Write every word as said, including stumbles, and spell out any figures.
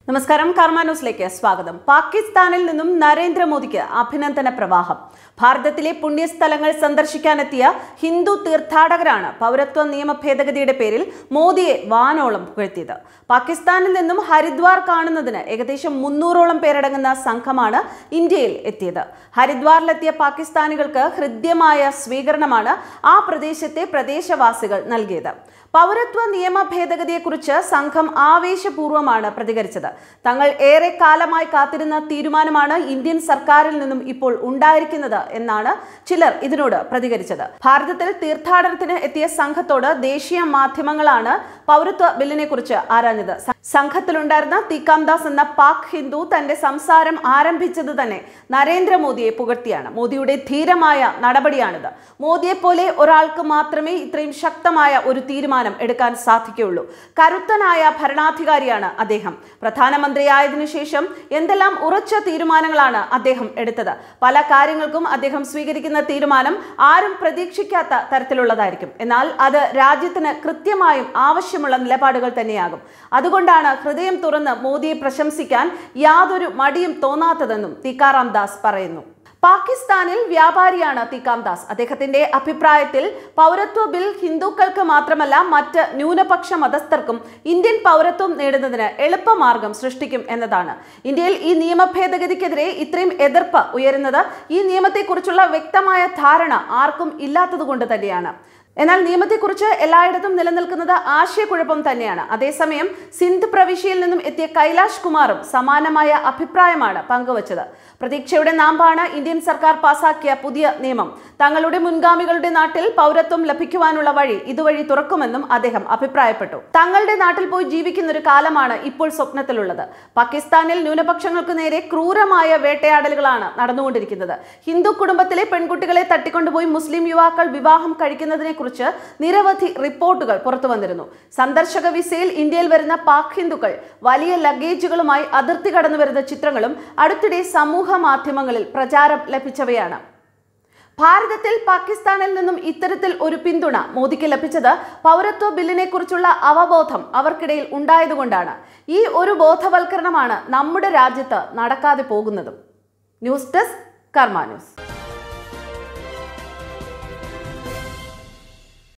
നമസ്കാരം, കർമ്മ ന്യൂസിലേക്ക് സ്വാഗതം. പാകിസ്ഥാനിൽ നിന്നും നരേന്ദ്രമോദിക്ക് അഭിനന്ദന പ്രവാഹം. ഭാരതത്തിലെ പുണ്യസ്ഥലങ്ങൾ സന്ദർശിക്കാനെത്തിയ ഹിന്ദു തീർത്ഥാടകരാണ് പൗരത്വ നിയമ ഭേദഗതിയുടെ പേരിൽ മോദിയെ വാനോളം പുകഴ്ത്തിയത്. പാകിസ്ഥാനിൽ നിന്നും ഹരിദ്വാർ കാണുന്നതിന് ഏകദേശം മുന്നൂറോളം പേരടങ്ങുന്ന സംഘമാണ് ഇന്ത്യയിൽ എത്തിയത്. ഹരിദ്വാറിലെത്തിയ പാകിസ്ഥാനികൾക്ക് ഹൃദ്യമായ സ്വീകരണമാണ് ആ പ്രദേശത്തെ പ്രദേശവാസികൾ നൽകിയത്. പൗരത്വ നിയമ ഭേദഗതിയെക്കുറിച്ച് സംഘം ആവേശപൂർവ്വമാണ് പ്രതികരിച്ചത്. തങ്ങൾ ഏറെ കാലമായി കാത്തിരുന്ന തീരുമാനമാണ് ഇന്ത്യൻ സർക്കാരിൽ നിന്നും ഇപ്പോൾ ഉണ്ടായിരിക്കുന്നത് എന്നാണ് ചിലർ ഇതിനോട് പ്രതികരിച്ചത്. ഭാരതത്തിൽ തീർത്ഥാടനത്തിന് എത്തിയ സംഘത്തോട് ദേശീയ മാധ്യമങ്ങളാണ് പൗരത്വ ബില്ലിനെ കുറിച്ച് ആരാഞ്ഞത്. സംഘത്തിലുണ്ടായിരുന്ന തീക്കാംദാസ് എന്ന പാക് ഹിന്ദു തന്റെ സംസാരം ആരംഭിച്ചത് തന്നെ നരേന്ദ്രമോദിയെ പുകഴ്ത്തിയാണ്. മോദിയുടെ ധീരമായ നടപടിയാണിത്. മോദിയെ പോലെ ഒരാൾക്ക് മാത്രമേ ഇത്രയും ശക്തമായ ഒരു തീരുമാനം എടുക്കാൻ സാധിക്കുകയുള്ളൂ. കരുത്തനായ ഭരണാധികാരിയാണ് അദ്ദേഹം. പ്രധാനമന്ത്രിയായതിനു ശേഷം എന്തെല്ലാം ഉറച്ച തീരുമാനങ്ങളാണ് അദ്ദേഹം എടുത്തത്. പല കാര്യങ്ങൾക്കും അദ്ദേഹം സ്വീകരിക്കുന്ന തീരുമാനം ആരും പ്രതീക്ഷിക്കാത്ത തരത്തിലുള്ളതായിരിക്കും. എന്നാൽ അത് രാജ്യത്തിന് കൃത്യമായും ആവശ്യമുള്ള നിലപാടുകൾ തന്നെയാകും. അതുകൊണ്ടാണ് ഹൃദയം തുറന്ന് മോദിയെ പ്രശംസിക്കാൻ യാതൊരു മടിയും തോന്നാത്തതെന്നും തീക്കാറാം ദാസ് പറയുന്നു. പാകിസ്ഥാനിൽ വ്യാപാരിയാണ് തീക്കാംദാസ്. അദ്ദേഹത്തിന്റെ അഭിപ്രായത്തിൽ പൗരത്വ ബിൽ ഹിന്ദുക്കൾക്ക് മാത്രമല്ല മറ്റ് ന്യൂനപക്ഷ മതസ്ഥർക്കും ഇന്ത്യൻ പൗരത്വം നേടുന്നതിന് എളുപ്പമാർഗം സൃഷ്ടിക്കും എന്നതാണ്. ഇന്ത്യയിൽ ഈ നിയമ ഭേദഗതിക്കെതിരെ ഇത്രയും എതിർപ്പ് ഉയരുന്നത് ഈ നിയമത്തെക്കുറിച്ചുള്ള വ്യക്തമായ ധാരണ ആർക്കും ഇല്ലാത്തതുകൊണ്ട് തന്നെയാണ്. എന്നാൽ നിയമത്തെക്കുറിച്ച് എല്ലായിടത്തും നിലനിൽക്കുന്നത് ആശയക്കുഴപ്പം തന്നെയാണ്. അതേസമയം സിന്ധ് പ്രവിശ്യയിൽ നിന്നും എത്തിയ കൈലാഷ് കുമാറും സമാനമായ അഭിപ്രായമാണ് പങ്കുവച്ചത്. പ്രതീക്ഷയുടെ നാമ്പാണ് ഇന്ത്യൻ സർക്കാർ പാസാക്കിയ പുതിയ നിയമം. തങ്ങളുടെ മുൻഗാമികളുടെ നാട്ടിൽ പൗരത്വം ലഭിക്കുവാനുള്ള വഴി ഇതുവഴി തുറക്കുമെന്നും അദ്ദേഹം അഭിപ്രായപ്പെട്ടു. തങ്ങളുടെ നാട്ടിൽ പോയി ജീവിക്കുന്ന ഒരു കാലമാണ് ഇപ്പോൾ സ്വപ്നത്തിലുള്ളത്. പാകിസ്ഥാനിൽ ന്യൂനപക്ഷങ്ങൾക്ക് നേരെ ക്രൂരമായ വേട്ടയാടലുകളാണ് നടന്നുകൊണ്ടിരിക്കുന്നത്. ഹിന്ദു കുടുംബത്തിലെ പെൺകുട്ടികളെ തട്ടിക്കൊണ്ടുപോയി മുസ്ലിം യുവാക്കൾ വിവാഹം കഴിക്കുന്നതിനെ കുറിച്ച് നിരവധി റിപ്പോർട്ടുകൾ പുറത്തു വന്നിരുന്നു. സന്ദർശക വിസയിൽ ഇന്ത്യയിൽ വരുന്ന പാക് ഹിന്ദുക്കൾ വലിയ ലഗേജുകളുമായി അതിർത്തി കടന്നു വരുന്ന ചിത്രങ്ങളും അടുത്തിടെ സമൂഹ മാധ്യമങ്ങളിൽ പ്രചാരം ലഭിച്ചവയാണ്. ഭാരതത്തിൽ പാകിസ്ഥാനിൽ നിന്നും ഇത്തരത്തിൽ ഒരു പിന്തുണ മോദിക്ക് ലഭിച്ചത് പൗരത്വ ബില്ലിനെ കുറിച്ചുള്ള അവബോധം അവർക്കിടയിൽ ഉണ്ടായതുകൊണ്ടാണ്. ഈ ഒരു ബോധവൽക്കരണമാണ് നമ്മുടെ രാജ്യത്ത് നടക്കാതെ പോകുന്നതും. News desk, Karma news.